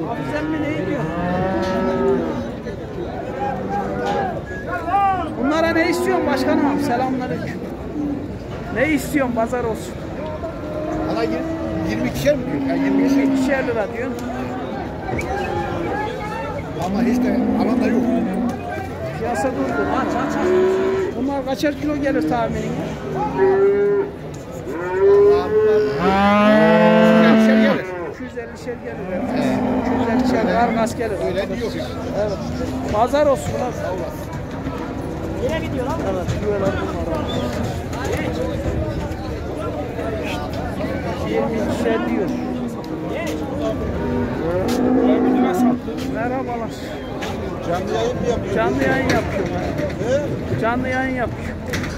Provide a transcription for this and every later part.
Sen mi ne diyor? Bunlara ne istiyorsun başkanım? Selamünaleyküm. Ne istiyorsun? Pazar olsun. Valla 22'şer mi diyor? Yani 22'şer lira diyorsun. Ama hiç de alan da yok. Piyasa durdu. Bunlar kaçar kilo gelir tahminin? 250'şer gelir. 250'şer gelir. 250'şer kargas gelir. Öyle diyor. Evet. Pazar olsun lan. Sağ olasın. Nereye gidiyor lan? Evet. Güveler bunlar. 22'şer diyor. Merhabalar. Canlı yayın mı yapıyor? Canlı yayın yapıyorum. Canlı yayın yapıyorum.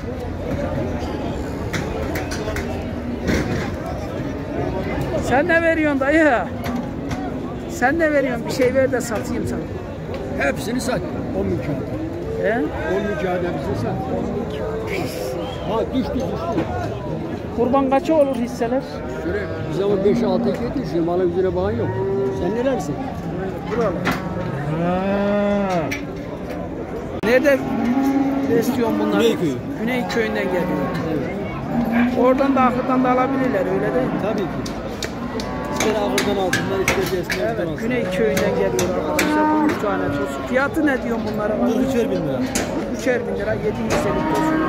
Sen ne veriyorsun dayı? Sen ne veriyorsun? Bir şey ver de satayım sana. Hepsini sat. 10 mücadele. He? 10 mücadelesini sat. Ha düştü. Kurban kaça olur hisseler? Şöyle bir zaman 5-6-2'ye düşüyor. Malın üzerine bağın yok. Sen nelersin? Buralar. Nerede istiyorsun bunları? Güneyköy. Güneyköy'ünden geliyor. Evet. Oradan da ahırdan da alabilirler öyle değil mi? Tabii ki. İster ahırdan altından ister destekten altından. Evet, Güneyköy'ünden geliyor arkadaşlar. 3 tane tosun. Fiyatı ne diyorsun bunlara? 43'er bin lira. 3'er bin lira, 7 hisselik tosun.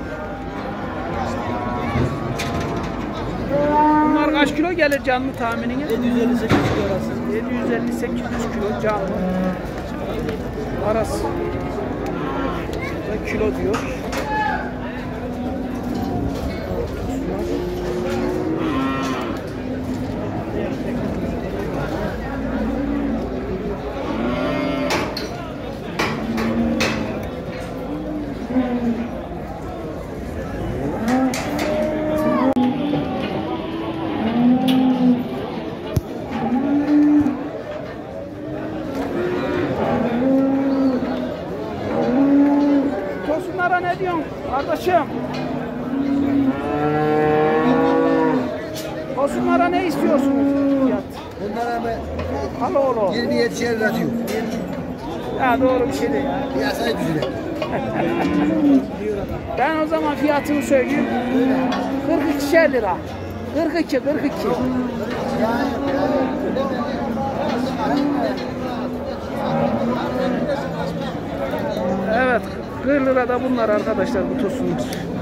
Bunlar kaç kilo gelir canlı tahminine? 750-800 kilo arası. 750-800 kilo canlı arası. Kilo diyor. Tosunlara ne diyorsun kardeşim? Tosunlara ne istiyorsunuz fiyat? Bunlara ben Alo oğlum. 27'şer lira diyor. Ya doğru bir şey değil ya. Piyasayı düzüle. Ben o zaman fiyatını söyleyeyim. 42'şer lira. 42. Evet, 40 lira da bunlar arkadaşlar bu tosunlar.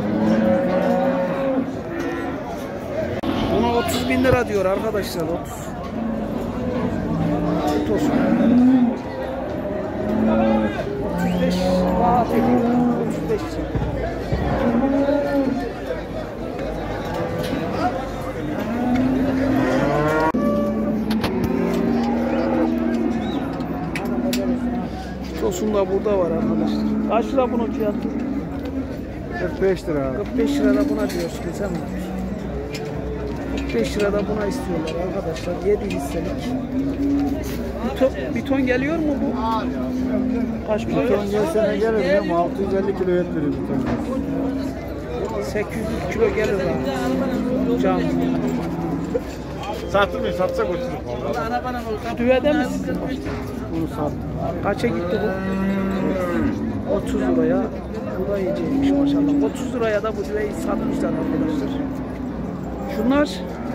Buna 30 bin lira diyor arkadaşlar, 30. Bu tosun. 35 rahat ediyor. 35. Tosun da burada var arkadaşlar. Kaç lira bunun fiyatı? 45 lira. 45 lira da buna diyorsun sen mi? 45 lira da buna istiyorlar arkadaşlar. 7 hisselik. Bir ton geliyor mu bu? Kaç kilo? Bir ton gelse ne gelir ama 650 kilo et verir bir ton. 800 kilo gelir abi. Can. Sattın mı? Satsak uçurur. Düvede mi sizin? Bunu sat. Kaça gitti bu? 30 liraya. Bu da iyiceymiş maşallah. 30 liraya da bu düveyi satmışlar arkadaşlar. Şunlar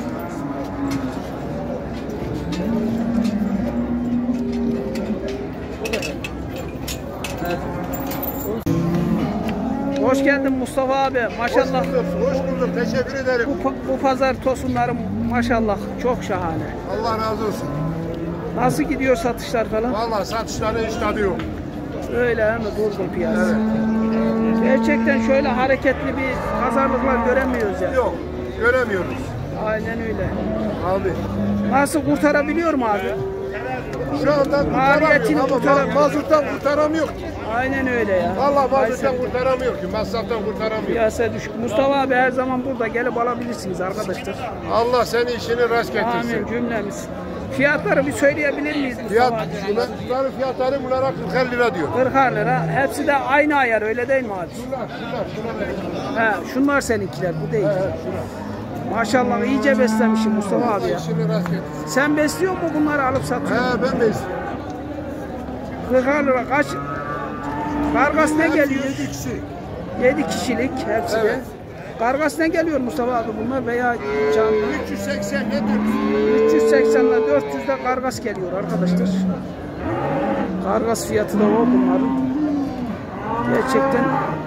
hoş geldin Mustafa abi. Maşallah. Hoş bulduk. Teşekkür ederim. Bu pazar tosunları maşallah çok şahane. Allah razı olsun. Nasıl gidiyor satışlar falan? Vallahi satışları hiç tadı yok. Öyle mi? Durgun piyasa. Gerçekten şöyle hareketli bir pazarlıklar göremiyoruz ya. Yok. Göremiyoruz. Aynen öyle. Abi. Nasıl kurtarabiliyor mu abi? Şu anda Maliyetini kurtaramıyor ama mazottan kurtaramıyor ki. Aynen öyle ya. Vallahi mazottan kurtaramıyor ki. Masraftan kurtaramıyor. Piyasa düşük. Mustafa abi her zaman burada gelip alabilirsiniz arkadaşlar. Allah senin işini rast getirsin. Amin cümlemiz. Fiyatları bir söyleyebilir miyiz Mustafa Fiyat, abi? bunların fiyatları bunlara 40 lira diyor. 40 lira. Hepsi de aynı ayar öyle değil mi abi? Şunlar. He, şunlar seninkiler bu değil. Evet, şunlar. Maşallah iyice beslemişim Mustafa abi ya. İşini rast getir. Sen besliyor mu bunları alıp satıyorsun? He ben de istiyorum. 40 lira kaç? Kargas ne geliyor? 7 kişi. 7 kişilik hepsi de. Evet. Kargas ne geliyor Mustafa abi bunlar veya canlı? 380 ne diyorsun? 380 ile 400 de kargas geliyor arkadaşlar. Kargas fiyatı da o bunların. Gerçekten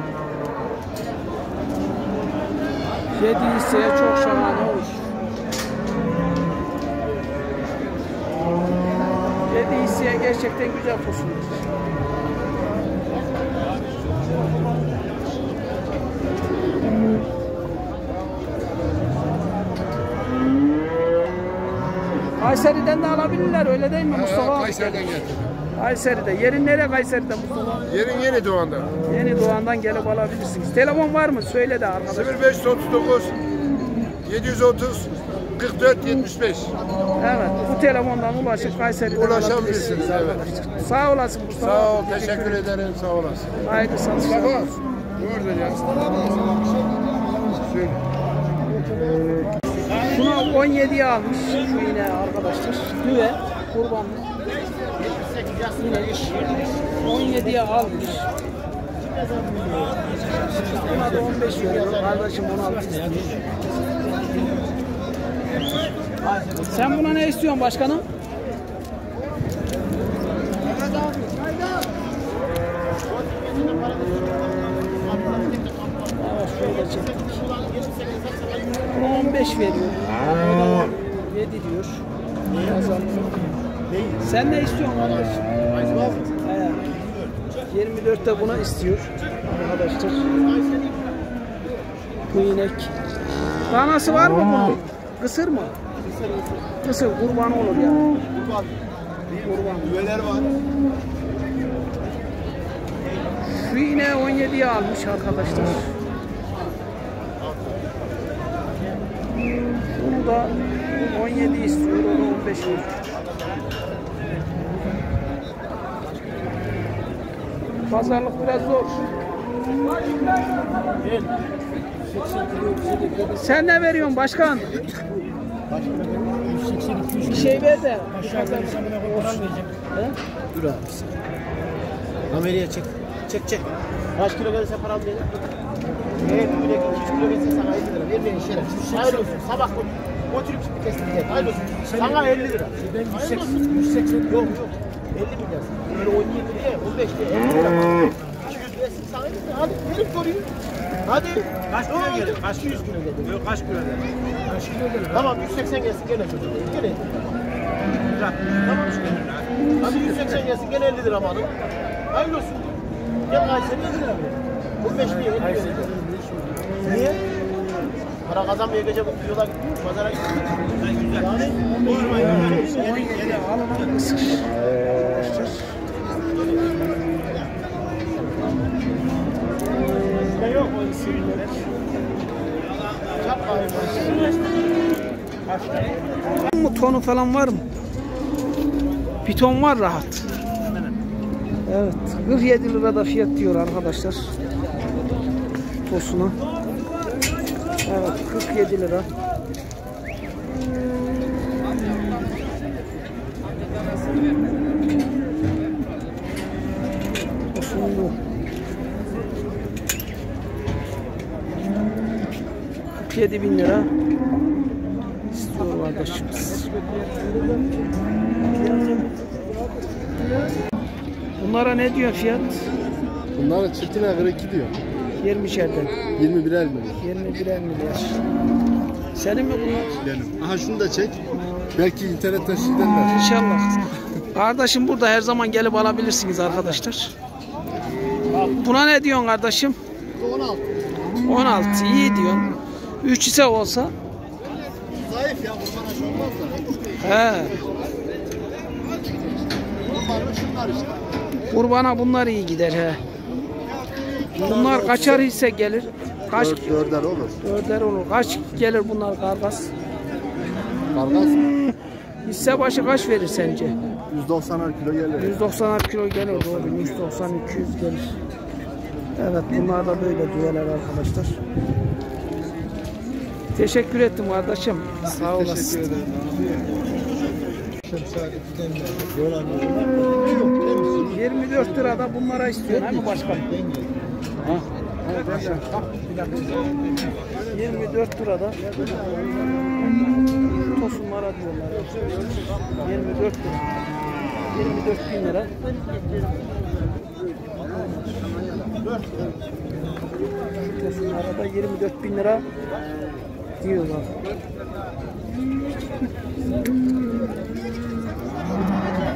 7 hisseye çok şahane olur. 7 hisseye gerçekten güzel posundur. Kayseri'den de alabilirler öyle değil mi Mustafa? Kayseri'den getirdim. Kayseri'de. Yerin nereye Kayseri'de Mustafa? Yerin Yeni Doğan'da. Yeni Doğan'dan gelip alabilirsiniz. Telefon var mı? Söyle de arkadaşlar. 0539 730 44 75. Evet. Bu telefondan ulaşıp Kayseri'den Ulaşabilirsiniz, alabilirsiniz evet. arkadaşlar. Sağ olasın Mustafa. Sağ ol, teşekkür ederim, sağ olasın. Hayırlı satışlar. Mustafa, ne orada ya? Söyle. Şuna 17'ye almış şu yine arkadaşlar. Düve, kurbanlık. Yine 17'ye almış. Buna da 15 veriyor. Kardeşim 16 istiyor. Sen buna ne istiyorsun başkanım? Evet şöyle çektik. Buna 15 veriyor. O da 7 diyor. Sen ne istiyorsun kardeşim? 24'te buna istiyor arkadaşlar. Bu inek. Danası var mı bunun? Kısır mı? Kısır kurban olur ya. Kurban. Düveler var. Şu iğne 17'ye almış arkadaşlar. Bunu da 17 istiyor, onu 15 veriyor. Pazarlık biraz zor. Sen ne veriyorsun başkan? Bir şey ver de. Dur abi. Kameraya çek. Çek. Kaç kilo gelirse param verir. Evet, bir de 2 kilo gelirse sana 50 lira. Ver beni şeref. Hayırlı olsun. Sabah götürüp şimdi kestireceğim. Hayırlı olsun. Sana 50 lira. Ben 180. Yok. 50 milyar. Böyle 17 diye, 15 diye 50 lira. 200 versin sana 50 lira. Hadi gelip sorayım. Hadi. Kaç kilo gelir? Kaç 100 kilo gelir? Yok kaç kilo gelir? Kaç kilo gelir? Tamam 180 gelsin gene çocuk. Gene. Tamam işte. Hadi 180 gelsin gene 50 lira malım. Hayırlı olsun. Gel Kayseri'ye 50 lira. 15 diye 50 lira. Niye? Para kazanmayacak yola gitmiyor. Pazara gitmiyor. Yani yok o isimler. Bu tonu falan var mı? Piton var rahat. Evet. 47 lirada fiyat diyor arkadaşlar. Tosuna. Evet 47 lira. Tosun bu. 47.000 lira istiyor kardeşimiz. Bunlara ne diyor fiyat? Bunların çiftine göre 2 diyor. 20'şerden. 21'er mi? 21'er milyar. Senin mi bunlar? Benim. Aha şunu da çek. Belki internetten sizdenler. İnşallah. Kardeşim burada her zaman gelip alabilirsiniz arkadaşlar. Buna ne diyorsun kardeşim? 16. 16. İyi diyorsun. 3 ise olsa. Zayıf ya kurban aşı olmaz da. He. Şunlar işte. Kurbana bunlar iyi gider he. Bunlar kaçar hisse gelir? Kaç? 4'er olur. 4'er olur. Kaç gelir bunlar kargas? Kargas mı? Hisse başı kaç verir sence? 190'ar kilo gelir. 190'ar kilo gelir. Doğru. 190-200 gelir. Evet bunlar da böyle düveler arkadaşlar. Teşekkür ettim kardeşim. Sağ olasın. Yol abi. Yok, temiz. 24 lirada bunlara istiyorsun değil mi başkanım? Ha. Evet, başkanım. Bak, bir dakika. 24 lirada tosunlara diyorlar. 24 lira. 24 bin lira. Tosunlara da 24 bin lira diyorlar.